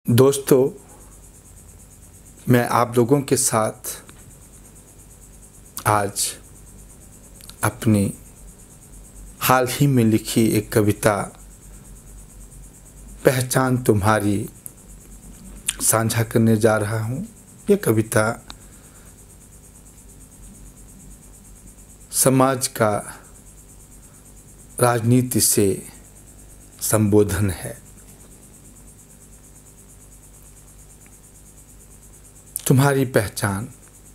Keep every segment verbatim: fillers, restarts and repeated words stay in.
दोस्तों, मैं आप लोगों के साथ आज अपनी हाल ही में लिखी एक कविता पहचान तुम्हारी साझा करने जा रहा हूँ। ये कविता समाज का राजनीति से संबोधन है। तुम्हारी पहचान।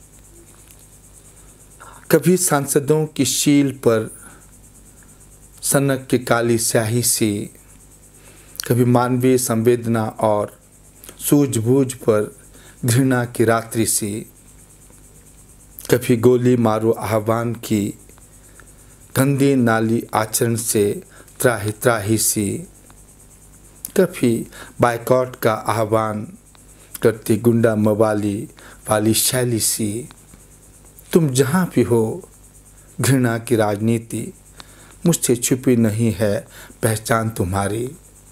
कभी सांसदों की शील पर सनक की काली स्याही सी, कभी मानवीय संवेदना और सूझबूझ पर घृणा की रात्रि सी, कभी गोली मारो आह्वान की गंदी नाली आचरण से त्राही त्राही सी, कभी बायकॉट का आह्वान करती गुंडा मवाली वाली शैली सी। तुम जहाँ भी हो, घृणा की राजनीति मुझसे छुपी नहीं है पहचान तुम्हारी।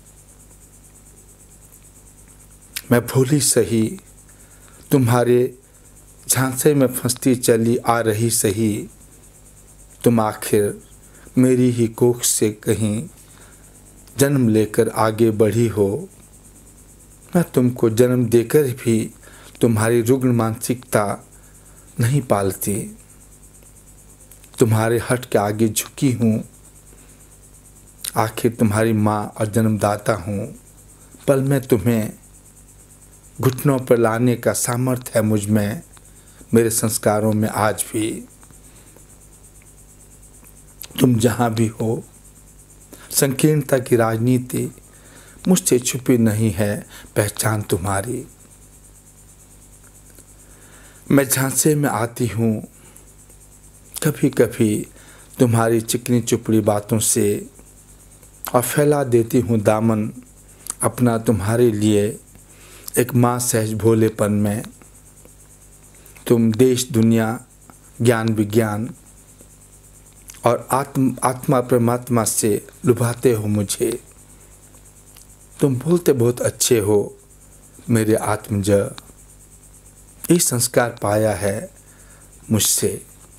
मैं भूली सही, तुम्हारे झांसे में फंसती चली आ रही सही। तुम आखिर मेरी ही कोख से कहीं जन्म लेकर आगे बढ़ी हो। मैं तुमको जन्म देकर भी तुम्हारी रुग्ण मानसिकता नहीं पालती। तुम्हारे हट के आगे झुकी हूँ, आखिर तुम्हारी माँ और जन्मदाता हूँ। पल में तुम्हें घुटनों पर लाने का सामर्थ्य है मुझ में, मेरे संस्कारों में आज भी। तुम जहाँ भी हो, संकीर्णता की राजनीति मुझसे छुपी नहीं है पहचान तुम्हारी। मैं झांसे में आती हूँ कभी कभी तुम्हारी चिकनी चुपड़ी बातों से, और फैला देती हूँ दामन अपना तुम्हारे लिए एक माँ सहज भोलेपन में। तुम देश दुनिया ज्ञान विज्ञान और आत्म आत्मा परमात्मा से लुभाते हो मुझे। तुम बोलते बहुत अच्छे हो मेरे आत्मज, ये संस्कार पाया है मुझसे।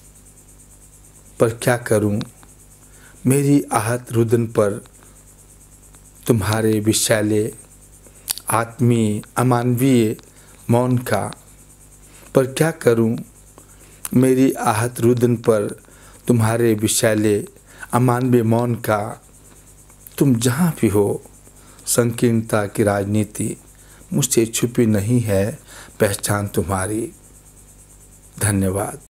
पर क्या करूं, मेरी आहत रुदन पर तुम्हारे विषैले आत्मीय अमानवीय मौन का। पर क्या करूं, मेरी आहत रुदन पर तुम्हारे विषैले अमानवीय मौन का। तुम जहाँ भी हो, संकीर्णता की राजनीति मुझसे छुपी नहीं है पहचान तुम्हारी। धन्यवाद।